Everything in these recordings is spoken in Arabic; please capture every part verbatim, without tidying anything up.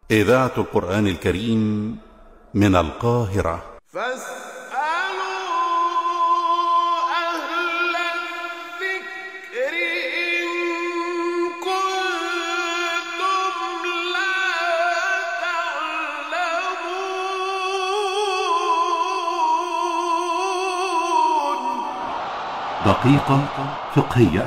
إذاعة القرآن الكريم من القاهرة. فاسألوا أهل الذكر إن كنتم لا تعلمون. دقيقة فقهية.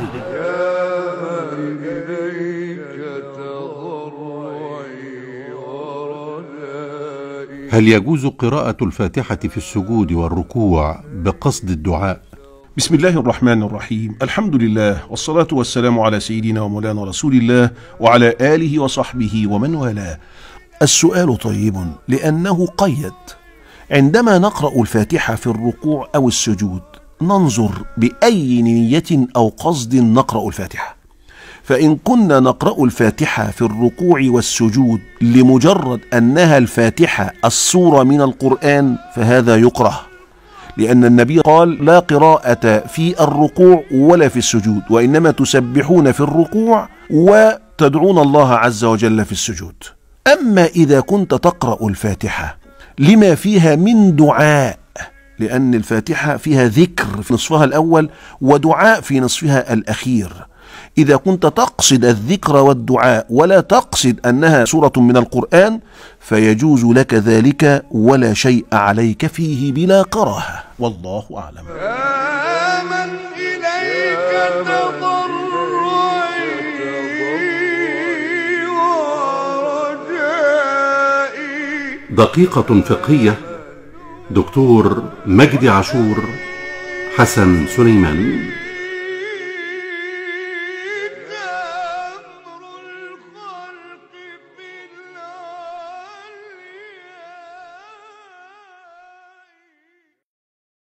هل يجوز قراءة الفاتحة في السجود والركوع بقصد الدعاء؟ بسم الله الرحمن الرحيم. الحمد لله والصلاة والسلام على سيدنا ومولانا رسول الله وعلى آله وصحبه ومن والاه. السؤال طيب لأنه قيد. عندما نقرأ الفاتحة في الركوع أو السجود ننظر بأي نية أو قصد نقرأ الفاتحة. فإن كنا نقرأ الفاتحة في الركوع والسجود لمجرد أنها الفاتحة السورة من القرآن فهذا يكره، لأن النبي قال: لا قراءة في الركوع ولا في السجود، وإنما تسبحون في الركوع وتدعون الله عز وجل في السجود. أما إذا كنت تقرأ الفاتحة لما فيها من دعاء، لأن الفاتحة فيها ذكر في نصفها الأول ودعاء في نصفها الأخير، إذا كنت تقصد الذكر والدعاء ولا تقصد أنها سورة من القرآن فيجوز لك ذلك ولا شيء عليك فيه بلا كراهة، والله أعلم. آمن إليك تضرعي ورجائي. دقيقة فقهية. دكتور مجدي عاشور، حسن سليمان.